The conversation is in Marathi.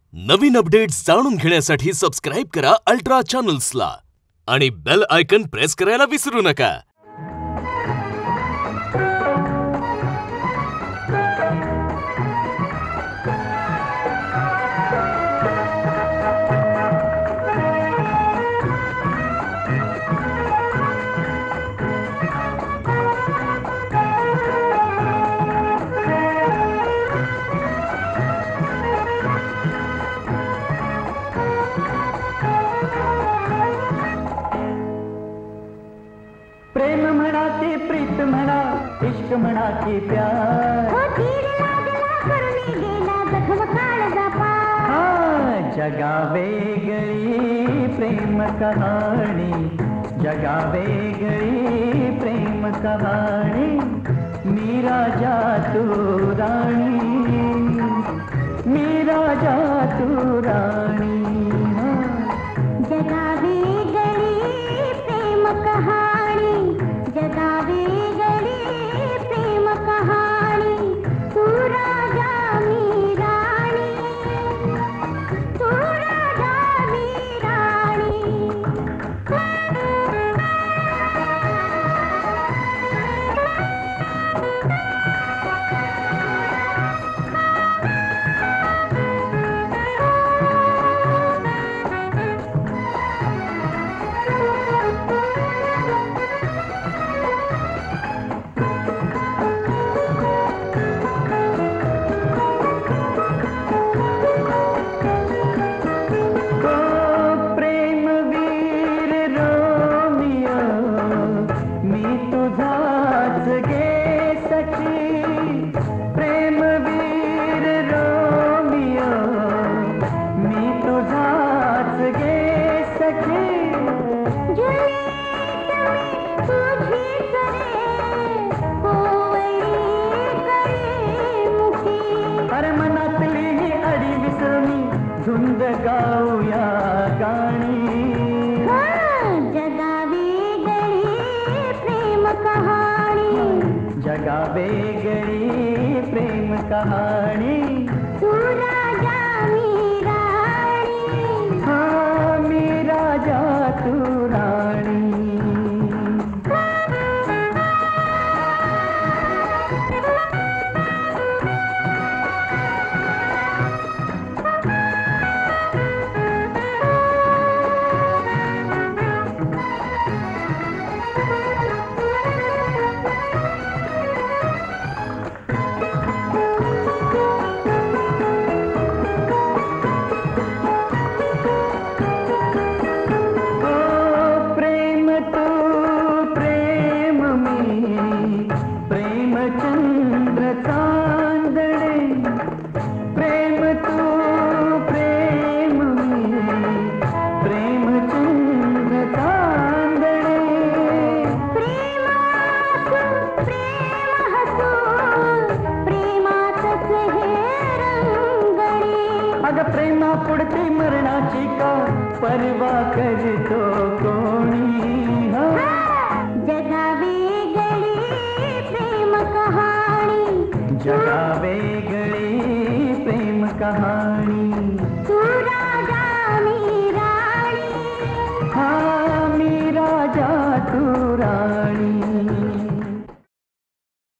नवीन अपडेट्स जाणून घेण्यासाठी सबस्क्राईब करा अल्ट्रा चॅनल्सला आणि बेल आयकॉन प्रेस करायला विसरू नका। प्रेम म्हणा की प्रीत म्हणा, इश्क म्हणा की प्यार, हो तीर लागला करुणी गेला जखम काळजा पार। हाँ जगा वेगळी प्रेम कहाणी, जगा वेगळी प्रेम कहाणी। मी राजा तू राणी, मी राजा तू राणी। जगा वेगळी प्रेम कहाणी, जगा वेगळी प्रेम कहाणी। तू राजा मी राणी, तू राजा मी राणी। धुंद गाऊया गाणी, जगा वेगळी प्रेम कहाणी, जगा वेगळी प्रेम कहाणी। तू राजा मी राणी, हाँ मी राजा तू राणी। चंद्र चांदणे प्रेम तू प्रेम मी, प्रेम चंद्र चांदणे। प्रेम हसू प्रेमातच हे रंगणे। अग प्रेमा पुढती मरणाची का परवा करतो कोणी। जगा वेगळी प्रेम कहाणी, जगा वेगळी प्रेम कहाणी।